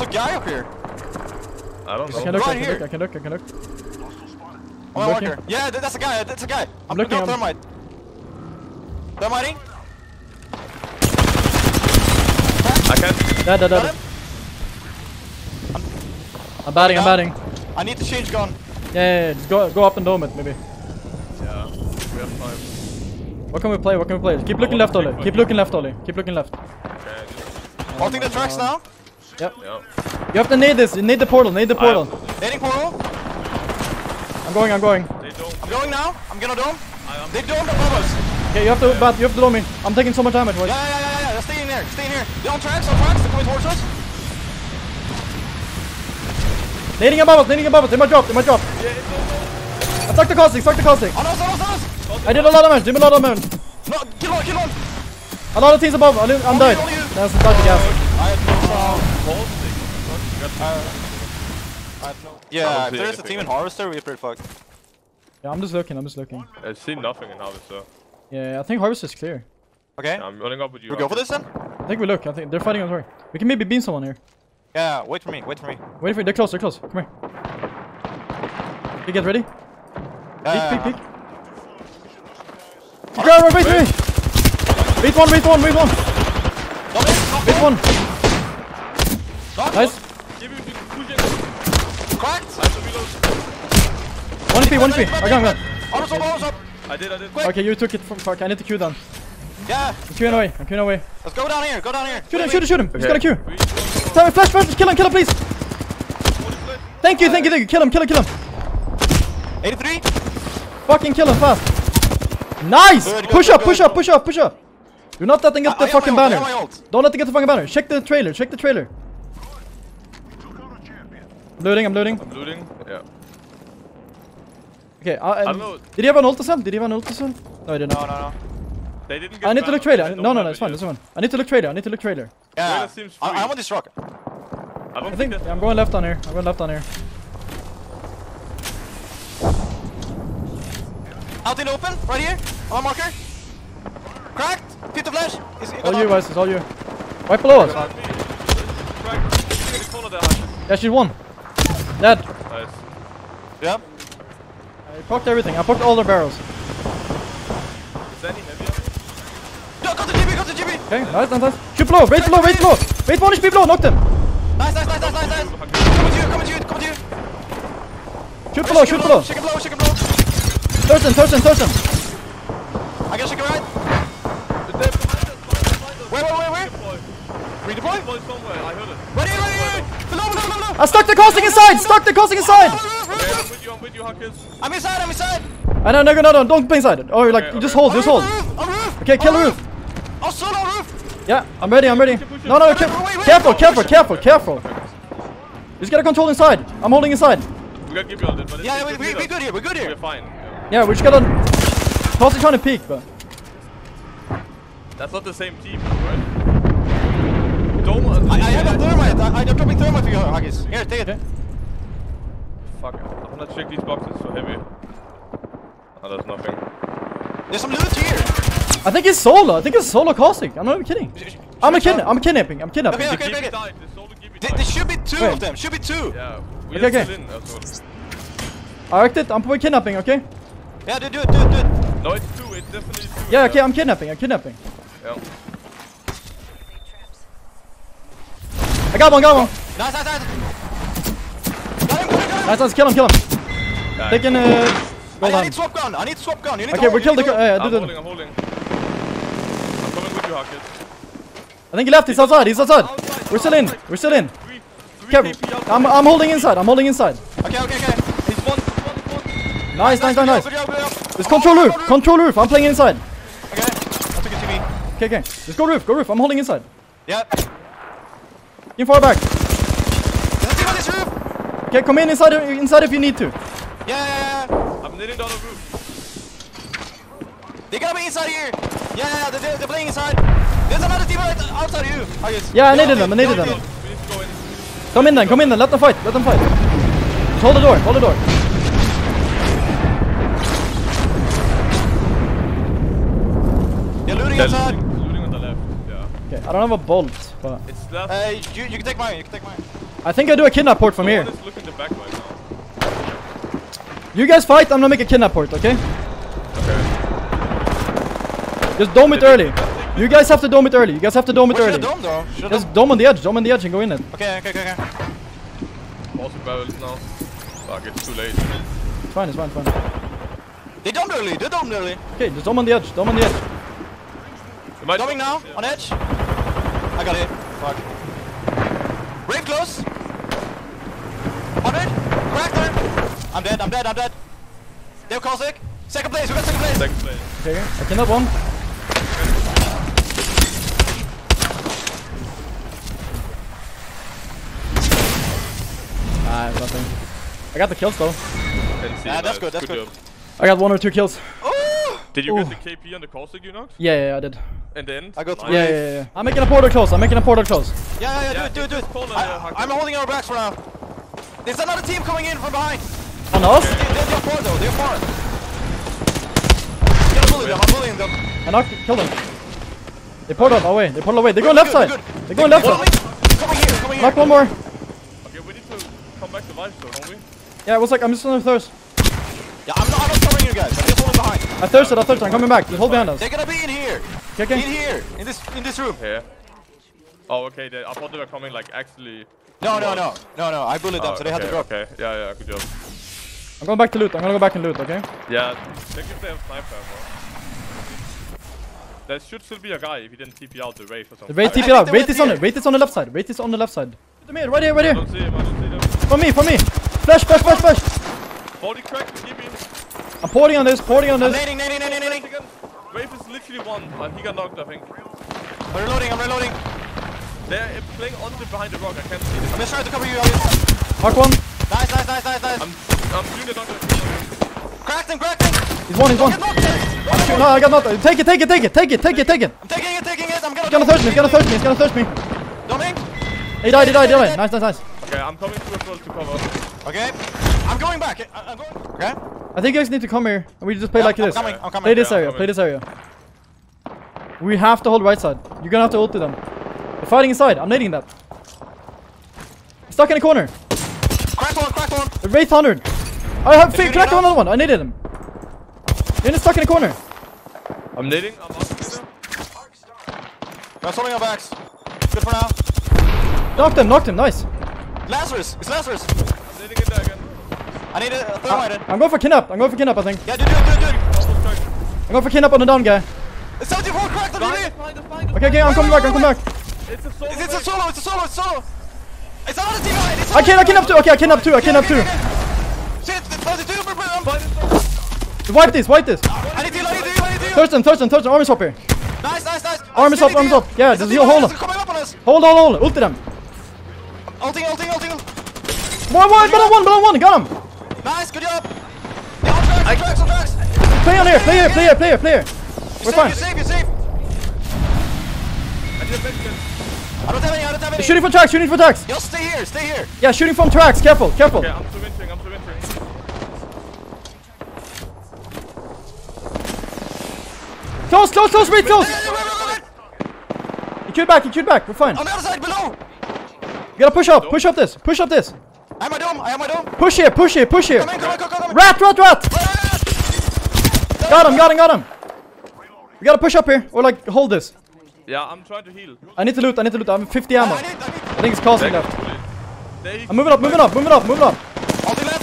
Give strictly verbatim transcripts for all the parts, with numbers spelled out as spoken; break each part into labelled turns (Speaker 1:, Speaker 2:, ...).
Speaker 1: guy up here?
Speaker 2: I don't know.
Speaker 3: I can look,
Speaker 1: Right
Speaker 3: I can
Speaker 1: here.
Speaker 3: look, I can look, I can look.
Speaker 1: Oh,
Speaker 3: looking.
Speaker 1: marker. Yeah, th- that's a guy. That's a guy.
Speaker 3: I'm looking,
Speaker 1: No,
Speaker 3: I'm-
Speaker 1: thermite. Thermiting.
Speaker 2: I can't.
Speaker 3: Dead, dead,
Speaker 1: Got
Speaker 3: dead.
Speaker 1: him.
Speaker 3: I'm batting, I'm
Speaker 1: Down.
Speaker 3: batting.
Speaker 1: I need to change gun.
Speaker 3: Yeah, yeah, yeah, just go, go up and dome it, maybe.
Speaker 2: Yeah, we have time.
Speaker 3: What can we play? What can we play? Keep
Speaker 2: I
Speaker 3: looking
Speaker 2: want
Speaker 3: left,
Speaker 2: to
Speaker 3: Oli.
Speaker 2: take
Speaker 3: Keep
Speaker 2: my-
Speaker 3: looking left, Oli. Keep looking left.
Speaker 2: Okay, just,
Speaker 1: Holding the tracks now.
Speaker 3: Yep.
Speaker 2: yeah.
Speaker 3: You have to need this. You need the portal. Need the portal.
Speaker 1: Nading portal.
Speaker 3: I'm going, I'm going.
Speaker 2: They don't.
Speaker 1: I'm going now. I'm gonna dome.
Speaker 2: I am.
Speaker 1: They domed above us.
Speaker 3: Okay, you have to bat. You have to dome me. I'm taking so much damage,
Speaker 1: Yeah,
Speaker 3: boys.
Speaker 1: yeah, yeah, yeah, yeah. Stay in there. Stay in here. They're on tracks. On tracks. They're coming towards us.
Speaker 3: Nading above us. Nading above us. They might drop. They might drop. Attack the caustic. Attack the caustic.
Speaker 1: On us, on us, on us.
Speaker 3: I did a lot of damage. Did a lot of damage.
Speaker 1: No, kill one, kill one.
Speaker 3: A lot of teams above. I li- I'm
Speaker 1: Only
Speaker 3: dead.
Speaker 1: you, only you.
Speaker 3: That's the gas.
Speaker 1: I have no sound.
Speaker 2: Hold stick. You got
Speaker 1: I have no.
Speaker 2: I
Speaker 1: Yeah,
Speaker 2: don't
Speaker 1: if
Speaker 2: see
Speaker 1: there's a
Speaker 2: anything.
Speaker 1: team in Harvester, we're pretty fucked.
Speaker 3: Yeah, I'm just looking. I'm just looking.
Speaker 2: I see nothing in Harvester.
Speaker 3: Yeah, I think harvest is clear.
Speaker 1: Okay.
Speaker 2: I'm running up with you.
Speaker 1: We go for this then?
Speaker 3: I think we look. I think they're fighting on sorry. We can maybe beam someone here.
Speaker 1: Yeah, wait for me, wait for me.
Speaker 3: Wait for it. They're close. They're close. Come here. Okay, get ready.
Speaker 1: Yeah,
Speaker 3: Peek, peek, peek. Go, go, wait for me. Wait one, wait one, wait one. Wait one. Nice.
Speaker 2: Give me the push it.
Speaker 1: Cracked.
Speaker 2: I have to reload.
Speaker 3: One H P, one H P. I got him.
Speaker 1: Arms up, arms up.
Speaker 2: I did, I did.
Speaker 1: Quick.
Speaker 3: Okay, you took it from fuck. I need to Q down.
Speaker 1: Yeah,
Speaker 3: I'm Qing away. I'm Qing away.
Speaker 1: let's go down here, go down here.
Speaker 3: Shoot him, shoot him, shoot him. He's got a Q.
Speaker 2: Three, two, one.
Speaker 3: Tell me, flash, flash. Kill him, kill him, please. Thank you, thank you, thank you. Kill him, kill him, kill him.
Speaker 1: eighty-three.
Speaker 3: Fucking kill him fast. Nice.
Speaker 1: Good, good,
Speaker 3: Push
Speaker 1: good,
Speaker 3: up,
Speaker 1: good.
Speaker 3: push up, push up, push up. Do not let them get
Speaker 1: I-
Speaker 3: the
Speaker 1: I have
Speaker 3: fucking
Speaker 1: my ult, I
Speaker 3: banner.
Speaker 1: have my ult.
Speaker 3: Don't let them get the fucking banner. Check the trailer. Check the trailer. I'm loading. I'm loading.
Speaker 2: I'm looting. Yeah.
Speaker 3: Okay. Uh,
Speaker 2: I
Speaker 3: um,
Speaker 2: don't know.
Speaker 3: did he have an ult as well? Did he have an ult as well? No, he didn't.
Speaker 1: No, no, no.
Speaker 2: They didn't get
Speaker 3: I need to look
Speaker 2: banner.
Speaker 3: trailer.
Speaker 2: They don't
Speaker 3: No, no,
Speaker 2: have
Speaker 3: no. It's
Speaker 2: it
Speaker 3: fine.
Speaker 2: yet.
Speaker 3: It's fine. I need to look trailer. I need to look trailer.
Speaker 1: Yeah,
Speaker 2: Trailer seems
Speaker 1: I,
Speaker 2: free.
Speaker 1: I want this rocket.
Speaker 2: I don't
Speaker 3: I think
Speaker 2: think that.
Speaker 3: yeah, I'm going left on here. I'm going left on here.
Speaker 1: Out in the open, right here. On my marker. Cracked. Hit the flash. Is,
Speaker 3: All you guys. It's all you. Right below us.
Speaker 2: Right in the corner there, Hashes.
Speaker 3: Yeah, she's one. Dead.
Speaker 2: Nice.
Speaker 1: Yeah.
Speaker 3: I poked everything. I poked all their barrels.
Speaker 2: Is there any heavier?
Speaker 1: No, got the G B, got the G B.
Speaker 3: Okay, nice, nice, nice. Shoot below. Wait below. Wait below. Wait one H P below. Knocked him.
Speaker 1: Nice, nice, nice, nice, nice, nice. Coming to you, coming to you, coming to you.
Speaker 3: Shoot below. Shoot below.
Speaker 1: Shake it below, shake it below.
Speaker 3: Thurston. Thurston. Thurston.
Speaker 1: I gotta shake it right. Where, where, where, where? Redeploy?
Speaker 2: Deploy somewhere, I heard it.
Speaker 1: Ready, ready, ready. Below, below, below, below.
Speaker 3: I stuck the casting inside. Stuck the casting inside.
Speaker 2: Okay, I'm with you, I'm with you, Hackers.
Speaker 1: I'm inside, I'm inside.
Speaker 3: I know, no, no, no, don't be inside. Or like,
Speaker 2: Okay,
Speaker 3: you just
Speaker 2: okay.
Speaker 3: hold, just hold.
Speaker 1: On roof, on roof.
Speaker 3: Okay, kill the roof.
Speaker 1: Oh, son, on roof.
Speaker 3: Yeah, I'm ready, I'm ready.
Speaker 2: Push it, push it.
Speaker 3: No, no,
Speaker 1: Wait,
Speaker 3: ca-
Speaker 1: wait, wait,
Speaker 3: careful,
Speaker 1: wait.
Speaker 3: careful, careful, careful. Just gotta control inside. I'm holding inside.
Speaker 2: We got give you all this, but it's
Speaker 1: Yeah,
Speaker 2: it's
Speaker 1: we, we,
Speaker 2: with
Speaker 1: we
Speaker 2: us.
Speaker 1: good here, we're good
Speaker 2: We're
Speaker 1: here.
Speaker 2: fine. Yeah.
Speaker 3: Yeah, we just gotta. Constantly trying to peek, but.
Speaker 2: That's not the same team, right? Don't.
Speaker 1: I, I have a thermite. I, I'm dropping thermite for you, Haggis. Here, take it.
Speaker 3: Okay.
Speaker 2: Fuck, I'm gonna check these boxes for heavy. Oh, there's nothing.
Speaker 1: There's some loot here.
Speaker 3: I think it's solo. I think it's solo caustic. I'm not even kidding. I'm a kidnap. I'm kidnapping. I'm kidnapping.
Speaker 1: Okay,
Speaker 2: The
Speaker 1: okay,
Speaker 2: Gibby
Speaker 1: okay.
Speaker 2: died, the solo Gibby
Speaker 1: There,
Speaker 2: died.
Speaker 1: there should be two
Speaker 3: Wait.
Speaker 1: of them. Should be two.
Speaker 2: Yeah, we
Speaker 3: Okay,
Speaker 2: are
Speaker 3: okay.
Speaker 2: still in as well.
Speaker 3: I arced it. I'm putting kidnapping, okay?
Speaker 1: Yeah, do, do it, do it, do it.
Speaker 2: No, it's two, it's definitely two.
Speaker 3: Yeah, okay, I'm kidnapping. I'm kidnapping.
Speaker 2: Yeah.
Speaker 3: I got one, got one.
Speaker 1: Nice, nice, nice. Got him, got him, got him.
Speaker 3: Nice, nice. Kill him, kill him.
Speaker 2: Yeah.
Speaker 3: Taking, uh.
Speaker 1: I,
Speaker 3: Well
Speaker 1: I
Speaker 3: done.
Speaker 1: need swap gun. I need swap gun. You need
Speaker 3: Okay,
Speaker 1: to
Speaker 3: we
Speaker 1: hold,
Speaker 3: killed
Speaker 1: you
Speaker 3: the.
Speaker 1: need
Speaker 3: Uh,
Speaker 1: to
Speaker 3: yeah,
Speaker 2: I'm
Speaker 3: do
Speaker 2: holding,
Speaker 3: the.
Speaker 2: I'm holding. I'm coming with you, Hackers.
Speaker 3: I think he left. He's outside. He's outside.
Speaker 2: Outside,
Speaker 3: We're still in.
Speaker 2: outside.
Speaker 3: We're still in.
Speaker 2: Three, three
Speaker 3: Careful.
Speaker 2: K P outside.
Speaker 3: I'm, I'm holding inside. I'm holding inside.
Speaker 1: hold. Okay, okay, okay.
Speaker 2: He's one, he's one, he's one.
Speaker 3: Nice, nice, nice, nice.
Speaker 1: Good job, good job.
Speaker 3: Let's control roof. Control roof. I'm playing inside.
Speaker 1: Okay, I took it to me.
Speaker 3: Okay, okay. Let's go roof. Go roof. I'm holding inside.
Speaker 1: Yeah.
Speaker 3: In far back.
Speaker 1: Let's see on this roof.
Speaker 3: Okay, come in inside. Inside if you need to.
Speaker 1: Yeah, yeah, yeah.
Speaker 2: I'm kneeling down the roof.
Speaker 1: They gotta be inside here. Yeah, yeah, yeah. They're, they're playing inside. There's another team right outside of you. Oh, yes.
Speaker 3: Yeah, I
Speaker 1: They're
Speaker 3: needed
Speaker 1: on
Speaker 3: them, I
Speaker 1: me,
Speaker 3: needed
Speaker 1: they're
Speaker 3: them.
Speaker 1: on me.
Speaker 2: We need to go in.
Speaker 3: Come in then. Come in then. Let them fight. Let them fight. Just hold the door. Hold the door.
Speaker 1: They're looting
Speaker 2: They're
Speaker 1: outside.
Speaker 2: looting, looting on the left. Yeah.
Speaker 3: Okay. I don't have a bolt, but
Speaker 2: It's left.
Speaker 1: Uh, you, you can take mine, you can take mine.
Speaker 3: I think I do a kidnap port from here.
Speaker 2: Someone is looking the back right now.
Speaker 3: You guys fight, I'm gonna make a kidnap port, okay?
Speaker 2: Okay.
Speaker 3: Just dome it early. You guys have to dome it early. You guys have to dome it
Speaker 1: Where
Speaker 3: early.
Speaker 1: should I dome though? Should I
Speaker 3: Just
Speaker 1: dome?
Speaker 3: dome on the edge, dome on the edge and go in it.
Speaker 1: Okay, okay, okay, okay.
Speaker 2: Also barrels now. Fuck, it's too late.
Speaker 3: It's fine, it's fine, it's fine.
Speaker 1: They domed early, they domed early.
Speaker 3: Okay, just dome on the edge, dome on the edge.
Speaker 2: We might
Speaker 1: Doming now, on edge. I got it. Fuck. Brave close. one hundred. Cracked her. I'm dead, I'm dead, I'm dead. They have Cossack. Second place, we got second place.
Speaker 2: Second place.
Speaker 3: Okay, I kidnap one. Ah, nothing. I got the kills though.
Speaker 2: Didn't see
Speaker 1: Yeah,
Speaker 2: it,
Speaker 1: that's
Speaker 2: guys.
Speaker 1: good, that's good.
Speaker 2: job.
Speaker 3: I got one or two kills.
Speaker 1: Oh!
Speaker 2: Did you
Speaker 3: Ooh.
Speaker 2: get the K P on the Cossack, you knocked?
Speaker 3: Yeah, yeah, yeah, I did.
Speaker 2: And then?
Speaker 1: I got
Speaker 2: Nice.
Speaker 1: three.
Speaker 3: Yeah, yeah, yeah, yeah. I'm making a portal close. I'm making a portal close.
Speaker 1: Yeah, yeah, yeah,
Speaker 2: Yeah,
Speaker 1: do it, do it, do
Speaker 2: just call
Speaker 1: it.
Speaker 2: it, uh,
Speaker 1: I,
Speaker 2: Hakan.
Speaker 1: I'm holding our backs for now. There's another team coming in from behind.
Speaker 3: On us?
Speaker 1: They, they, they're far though, they're far. I'm gonna bully them, I'm bullying them.
Speaker 3: I knocked, killed them. They portaled away. They portaled away. They're going left
Speaker 1: Good,
Speaker 3: side.
Speaker 1: good.
Speaker 3: They're going left
Speaker 1: One
Speaker 3: side.
Speaker 1: link. Coming here, coming here.
Speaker 3: Knock one more.
Speaker 2: Okay, we need to come back to life though, don't we?
Speaker 3: Yeah, it was like I'm just on the thirst.
Speaker 1: Yeah, I'm not, I'm not covering you guys. I'm just holding behind.
Speaker 3: I thirsted. I thirsted. I'm coming back. Just hold behind us.
Speaker 1: They're gonna be in here.
Speaker 3: Okay, okay.
Speaker 1: In here, in this, in this room.
Speaker 2: Here. Oh, okay. They, I thought they were coming like actually.
Speaker 1: No, no, no, no, no. I bullied them,
Speaker 2: Oh,
Speaker 1: so they had to
Speaker 2: okay,
Speaker 1: drop.
Speaker 2: Okay, yeah, yeah, good job.
Speaker 3: I'm going back to loot. I'm gonna go back and loot. Okay.
Speaker 2: Yeah, check if they have sniper ammo. There should still be a guy if he didn't T P out the Wraith or something.
Speaker 3: Wait,
Speaker 1: I
Speaker 3: T P
Speaker 1: think
Speaker 3: out.
Speaker 1: they
Speaker 3: Wait
Speaker 1: went
Speaker 3: is on
Speaker 1: here.
Speaker 3: it. Wait is on the left side. Wait is on the left side. To me, right here, right
Speaker 2: I
Speaker 3: here.
Speaker 2: don't see him, I don't see them.
Speaker 3: For me, for me. Flash, flash, flash, flash.
Speaker 2: forty crack, keep him.
Speaker 3: I'm porting on this. Porting on
Speaker 1: I'm
Speaker 3: this.
Speaker 1: nading, nading, nading, nading.
Speaker 2: Again. Wraith is literally one, and he got knocked, I think.
Speaker 1: I'm reloading, I'm reloading.
Speaker 2: They're playing on the behind the rock, I can't see them.
Speaker 1: I'm just trying to cover you, Elliot.
Speaker 3: Mark one.
Speaker 1: Nice, nice, nice, nice, nice.
Speaker 2: I'm, I'm doing the knockdown.
Speaker 1: Cracked him, cracked him.
Speaker 3: He's one. He's one.
Speaker 1: Get knocked him.
Speaker 3: No, I got not. Take it. Take it. Take it. Take it. Take it. Take it.
Speaker 1: I'm taking it, taking it. I'm gonna
Speaker 3: He's gonna thirst me. He's gonna thirst me. He's gonna thirst me.
Speaker 1: Doming.
Speaker 3: He died. He died. He died. Nice, nice, nice.
Speaker 2: Okay, I'm coming to as well to cover.
Speaker 1: Okay. I'm going back. I, I'm going. Okay.
Speaker 3: I think you guys need to come here and we just play
Speaker 1: Yeah,
Speaker 3: like
Speaker 1: I'm
Speaker 3: this.
Speaker 1: coming, I'm coming.
Speaker 3: Play this
Speaker 2: Yeah, I'm
Speaker 3: area.
Speaker 2: coming.
Speaker 3: Play this area. We have to hold right side. You're gonna have to ult to them. They're fighting inside. I'm nading that. He's stuck in a corner.
Speaker 1: Cracked one, cracked one.
Speaker 3: The Wraith one hundred. I have
Speaker 1: If you
Speaker 3: fi- cracked
Speaker 1: need
Speaker 3: one other one. I needed him. You're stuck in a corner.
Speaker 2: I'm nading, I'm up.
Speaker 1: I'm holding our backs. Good for now.
Speaker 3: Knocked him. Knocked him. Nice.
Speaker 1: Lazarus. It's Lazarus.
Speaker 2: I'm nading it there again.
Speaker 1: I need a thermite in.
Speaker 3: I'm going for kidnap. I'm going for kidnap. I think.
Speaker 1: Yeah, do it, do it, do it.
Speaker 2: Almost cracked.
Speaker 3: I'm going for kidnap on the down guy.
Speaker 1: It's seventy-four cracked on
Speaker 2: Behind
Speaker 1: you.
Speaker 2: us, behind us, behind us.
Speaker 3: Okay, okay. I'm coming back. I'm coming back.
Speaker 2: It's a solo.
Speaker 1: It's, it's a
Speaker 2: Wraith.
Speaker 1: solo, it's a solo, it's a solo. It's another team behind. It's
Speaker 3: I can. I kidnap two. Okay, I kidnap two. I kidnap two.
Speaker 1: Shit, thirty-two. I'm-
Speaker 2: Behind us.
Speaker 3: Wipe this. Wipe this.
Speaker 1: I need to, I need to, I need to.
Speaker 3: Thurston. Thurston. Thurston. Army swap here.
Speaker 1: Nice, nice, nice.
Speaker 3: Arm is up, arm is up. Yeah,
Speaker 1: There's a
Speaker 3: just
Speaker 1: team
Speaker 3: you hold
Speaker 1: behind
Speaker 3: on.
Speaker 1: us coming up on us.
Speaker 3: Hold on. Hold on. Ult to them.
Speaker 1: Ulting, ulting, ulting.
Speaker 3: One, one. Below one. Below one. Got him.
Speaker 1: Nice, good job. Yeah, on tracks, on tracks, on tracks.
Speaker 3: Play on here. Play here. Play here. Play here. Play here. We're
Speaker 1: You're
Speaker 3: fine.
Speaker 1: safe, you're safe, you're safe.
Speaker 2: I need a medkit.
Speaker 1: I don't have any, I don't have any.
Speaker 3: Shooting for tracks. Shooting for tracks.
Speaker 1: Just stay here, stay here.
Speaker 3: Yeah, shooting from tracks. Careful. Careful.
Speaker 2: Okay, I'm surrendering, I'm surrendering.
Speaker 3: Close. Close. Close. Wait. Close.
Speaker 1: Wait, wait, wait, wait.
Speaker 3: You queued back. You queued back. We're fine.
Speaker 1: On the other side, below.
Speaker 3: You gotta push up. Push up this. Push up this.
Speaker 1: I have my dome, I have my dome.
Speaker 3: Push here. Push here. Push here.
Speaker 1: Come in, come in, come in, come in.
Speaker 3: Rat. Rat. Rat.
Speaker 1: Ah!
Speaker 3: Got him. Got him. Got him. We gotta push up here or like hold this.
Speaker 2: Yeah, I'm trying to heal.
Speaker 3: I need to loot. I need to loot. I have fifty ammo.
Speaker 1: I
Speaker 3: I
Speaker 1: need, I need.
Speaker 3: think it's causing
Speaker 2: There,
Speaker 3: left.
Speaker 2: there
Speaker 3: I'm moving up. Moving up. Moving up. Moving up.
Speaker 1: Ulti left.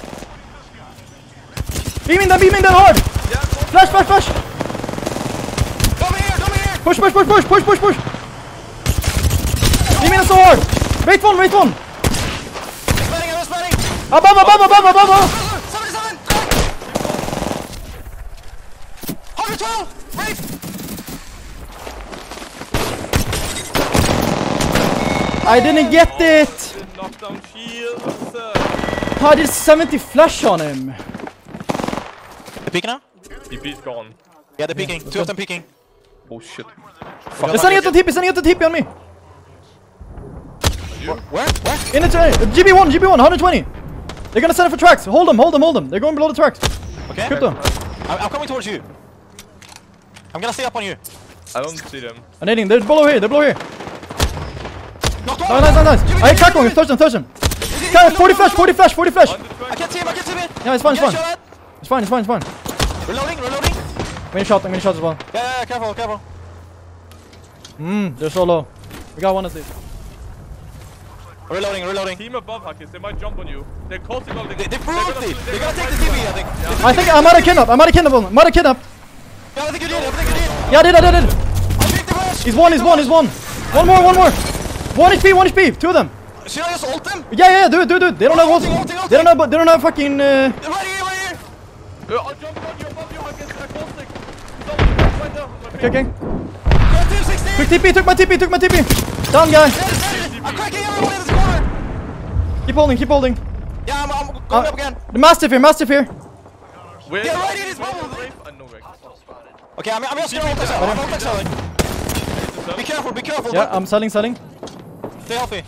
Speaker 3: Beaming them. Beaming them hard.
Speaker 2: Yeah, go.
Speaker 3: Flash. Flash. Flash.
Speaker 1: Come here, come here.
Speaker 3: Push. Push. Push. Push. Push. Push. Push. Beaming them so hard. Wait one. Wait one.
Speaker 1: I'm spreading, I'm spreading.
Speaker 3: Above. Above. Above. Above. Above.
Speaker 1: seventy-seven. one twelve. Wraith.
Speaker 3: I didn't get it.
Speaker 2: The knockdown shields.
Speaker 3: I did seventy flash on him.
Speaker 1: They're peeking now?
Speaker 2: E P's gone.
Speaker 1: Yeah, they're peeking. Two of them peeking.
Speaker 2: Oh shit.
Speaker 3: They're sending it to T P. Sending it to T P on me.
Speaker 1: Where? Where? Where?
Speaker 3: In the uh, G B one. G B one. one twenty. They're gonna send it for tracks. Hold them. Hold them. Hold them. They're going below the tracks.
Speaker 1: Okay.
Speaker 3: Crypto.
Speaker 1: I'm, I'm coming towards you. I'm gonna stay up on you.
Speaker 2: I don't see them.
Speaker 3: I'm nading. They're below here. They're below here.
Speaker 1: Knocked one.
Speaker 3: Nice, nice, nice,
Speaker 1: Give me,
Speaker 3: nice. I
Speaker 1: give
Speaker 3: crack
Speaker 1: me,
Speaker 3: one.
Speaker 1: give me.
Speaker 3: Touch him, touch him.
Speaker 1: Is he-
Speaker 3: Okay,
Speaker 1: no,
Speaker 3: forty
Speaker 1: no,
Speaker 3: flash,
Speaker 1: no.
Speaker 3: forty flash, forty flash.
Speaker 2: On the track.
Speaker 1: I can't see him, I can't see him.
Speaker 3: Yeah, it's fine, it's
Speaker 1: Get
Speaker 3: fine.
Speaker 1: shot at.
Speaker 3: It's fine, it's fine, it's fine.
Speaker 1: Reloading, reloading.
Speaker 3: I'm gonna shot, I'm gonna shot as well.
Speaker 1: Yeah, yeah, yeah, careful, careful.
Speaker 3: Mmm, they're so low. We got one at least.
Speaker 1: Reloading, reloading.
Speaker 2: Team above Hackers, they might jump on you. They're causing all the.
Speaker 1: They, they
Speaker 2: they're
Speaker 1: proved
Speaker 2: gonna-
Speaker 1: it.
Speaker 2: they're
Speaker 1: They're gonna take
Speaker 2: fight
Speaker 1: the T V,
Speaker 2: you.
Speaker 1: I think.
Speaker 2: Yeah.
Speaker 1: They-
Speaker 3: I think I might have kidnapped. I might have kidnapped one. Might have kidnapped.
Speaker 1: Yeah, I think you did, I think you did.
Speaker 3: Yeah, I did, I did, I did.
Speaker 1: I think the rush.
Speaker 3: He's one, he's one, he's one. One more, one more. One H P, one H P. Two of them.
Speaker 1: Should I just ult them?
Speaker 3: Yeah, yeah, do it, do it, do it. They don't have what.
Speaker 1: Ulting, ulting, ulting.
Speaker 3: They don't have, they don't have fucking. Uh...
Speaker 1: Right here, right here.
Speaker 2: Uh, I'll jump on you above you, Hackers. They're causing. Don't right there.
Speaker 3: Okay, okay.
Speaker 1: Go team sixteen.
Speaker 3: Quick T P, took my T P, took my T P. Down, guy.
Speaker 1: Dead, dead. I'm cracking everyone in this corner.
Speaker 3: Keep holding, keep holding.
Speaker 1: Yeah, I'm, I'm going
Speaker 3: Uh,
Speaker 1: up again.
Speaker 3: The Mastiff here, Mastiff here.
Speaker 2: Where
Speaker 1: Yeah, right in his
Speaker 2: where-
Speaker 1: bubble.
Speaker 2: where- I know where.
Speaker 1: Okay, I'm, I'm just gonna ult myself. I'm ult myself. Be careful, be careful.
Speaker 3: Yeah,
Speaker 1: don't-
Speaker 3: I'm selling, selling.
Speaker 1: Stay healthy.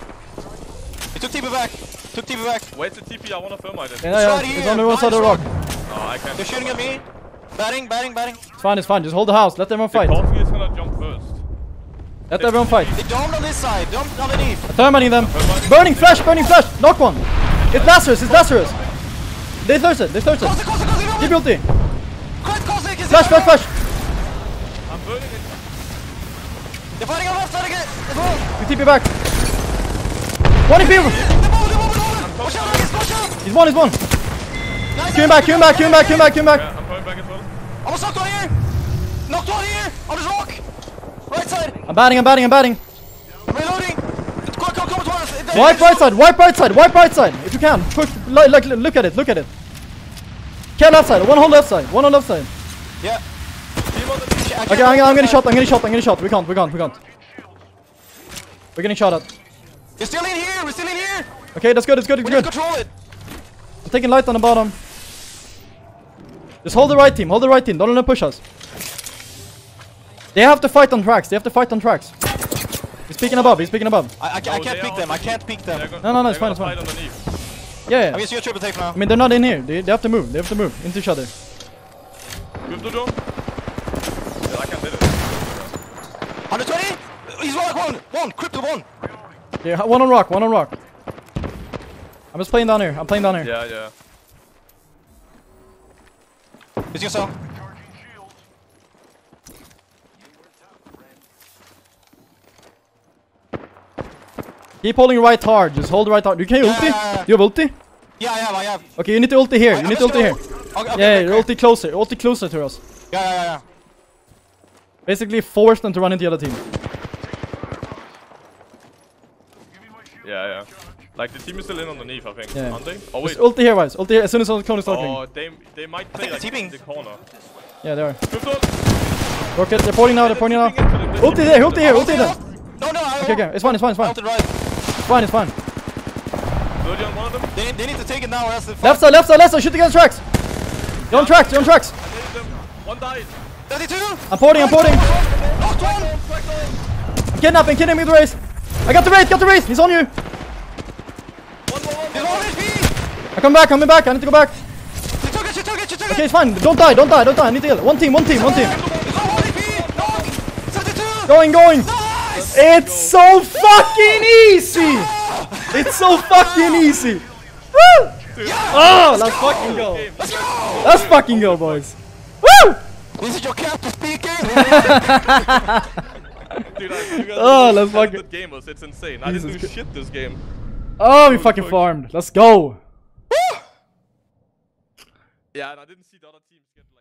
Speaker 1: He took T P back. Took T P back.
Speaker 2: Where's the T P? I wanna film it.
Speaker 3: Yeah, yeah,
Speaker 1: right
Speaker 3: it's
Speaker 1: here.
Speaker 3: on the one side of the rock.
Speaker 2: Oh, I can't.
Speaker 1: They're shooting at me. Batting, batting, batting.
Speaker 3: It's fine, it's fine. Just hold the house. Let everyone
Speaker 2: The
Speaker 3: fight.
Speaker 2: causing is gonna jump first.
Speaker 3: Let everyone fight.
Speaker 1: They domed on this side. Domed underneath.
Speaker 3: Thermiting them. Burning flash, burning flash. Knock one. It's Lazarus, it's Lazarus. They thirsted, they thirsted.
Speaker 1: Close it, close it, close it.
Speaker 3: Keep ulti.
Speaker 1: Quite Cossack is
Speaker 3: Flash, flash, flash.
Speaker 2: I'm burning it.
Speaker 1: They're fighting on left side again. As well.
Speaker 3: You T P back. One H P.
Speaker 1: They're moving, they're moving, they're moving. Watch out, Alex, watch out.
Speaker 3: He's one, he's one.
Speaker 1: Nice.
Speaker 3: Queuing back, queuing back, queuing back, queuing back, queuing back.
Speaker 2: Yeah, I'm going back as well.
Speaker 1: Almost knocked one here. Knocked one here. On this rock. Right side.
Speaker 3: I'm batting, I'm batting, I'm batting.
Speaker 1: I'm reloading. Come, come, come towards us.
Speaker 3: Wipe right side, wipe right side, wipe right side. If you can. Quick, like, like, look at it, look at it. Kill left side, one whole left side, one on left side.
Speaker 1: Yeah.
Speaker 2: Team on the
Speaker 3: Okay, I'm, I'm getting shot, I'm getting shot, I'm getting shot. We can't, we can't, we can't. We're getting shot at.
Speaker 1: We're still in here. We're still in here.
Speaker 3: Okay, that's good, it's good, it's
Speaker 1: We need
Speaker 3: good.
Speaker 1: to control it.
Speaker 3: I'm taking light on the bottom. Just hold the right team, hold the right team, don't let them push us. They have to fight on tracks, they have to fight on tracks. He's peeking above, he's peeking above.
Speaker 1: I, I, I
Speaker 2: Oh,
Speaker 1: can't
Speaker 2: they
Speaker 1: peek
Speaker 2: are
Speaker 1: them. I
Speaker 2: on the
Speaker 1: can't
Speaker 2: team.
Speaker 1: peek
Speaker 2: They're
Speaker 1: them.
Speaker 2: gonna-
Speaker 3: No, no, no, it's
Speaker 2: they're
Speaker 3: fine,
Speaker 2: gonna
Speaker 3: it's fine.
Speaker 2: fight underneath.
Speaker 3: Yeah,
Speaker 1: I'm
Speaker 3: yeah.
Speaker 1: using your triple tape now.
Speaker 3: I mean, they're not in here, they, they have to move, they have to move into each other.
Speaker 2: Good to do. Yeah, I can do it.
Speaker 1: one twenty. He's one, one, one. Cripple one.
Speaker 3: Yeah, one on rock, one on rock. I'm just playing down here, I'm playing down here.
Speaker 2: Yeah, yeah.
Speaker 1: He's yourself.
Speaker 3: Keep holding right hard, just hold right hard. You can
Speaker 1: Yeah,
Speaker 3: ulti?
Speaker 1: yeah, yeah.
Speaker 3: You have ulti?
Speaker 1: Yeah, I have, I have.
Speaker 3: Okay, you need to ulti here, you
Speaker 1: I'm
Speaker 3: need to
Speaker 1: just
Speaker 3: ulti here.
Speaker 1: gonna- Okay, okay,
Speaker 3: Yeah,
Speaker 1: okay,
Speaker 3: you're
Speaker 1: okay.
Speaker 3: ulti closer, ulti closer to us.
Speaker 1: Yeah, yeah, yeah.
Speaker 3: Basically force them to run into the other team.
Speaker 2: Yeah, yeah. Like the team is still in underneath, I think.
Speaker 3: Yeah.
Speaker 2: Aren't they? Oh wait.
Speaker 3: Just ulti here, guys. Ulti here as soon as the cone is talking.
Speaker 2: Oh, they they might play
Speaker 1: think
Speaker 2: like
Speaker 1: they're
Speaker 2: in
Speaker 1: teaming.
Speaker 2: the corner.
Speaker 3: Yeah, they are.
Speaker 2: Good goal.
Speaker 3: Rocket, they're pointing now, they're pointing now. Ulti there, ulti here, ulti there.
Speaker 1: No, no, I
Speaker 3: Okay, okay, it's fine, it's fine, it's fine.
Speaker 1: Ulted right.
Speaker 3: It's fine, it's fine.
Speaker 2: Thirty on one of them.
Speaker 1: They, need- they need to take it now or else they
Speaker 3: Left side, left side, left side, shoot against tracks. You're on tracks, you're on tracks.
Speaker 2: I nailed them. One died.
Speaker 1: thirty-two.
Speaker 3: I'm porting, I'm porting.
Speaker 1: Knocked one.
Speaker 2: Crack on.
Speaker 3: I'm kidnapping, kidnapping the race. I got the race, got the race, he's on you.
Speaker 2: One more, one
Speaker 1: He's
Speaker 2: more.
Speaker 1: one H P.
Speaker 3: I come back, coming back, I need to go back.
Speaker 1: She took it, she took it, she took
Speaker 3: Okay,
Speaker 1: it.
Speaker 3: it's fine, don't die, don't die, don't die, I need to heal. One team, one team, one team.
Speaker 1: He's on one H P. Knock. seventy-two.
Speaker 3: Going, going.
Speaker 1: Nice.
Speaker 3: It's so fucking easy. It's so fucking easy. Woo! Oh, let's fucking go.
Speaker 1: Let's go.
Speaker 3: Let's fucking go, boys. Woo!
Speaker 1: This is your captain speaking.
Speaker 2: Dude, I, you guys
Speaker 3: Oh,
Speaker 2: are
Speaker 3: let's
Speaker 2: talented
Speaker 3: fucking-
Speaker 2: gamers. It's insane. I
Speaker 3: Jesus
Speaker 2: didn't do
Speaker 3: Christ.
Speaker 2: shit this game.
Speaker 3: Oh, we fucking farmed. Let's go.
Speaker 2: Yeah, and I didn't see the other teams get like.